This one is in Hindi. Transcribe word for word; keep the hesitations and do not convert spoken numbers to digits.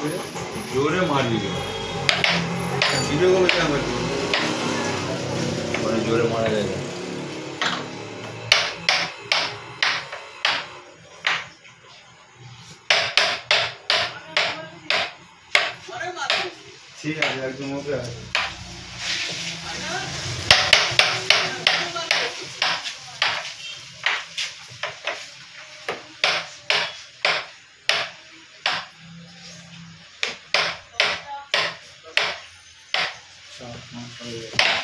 जोरे मार दी वीडियो को क्या करते हो जोरे मारा जाएगा ठीक है एकदम हो गया साफ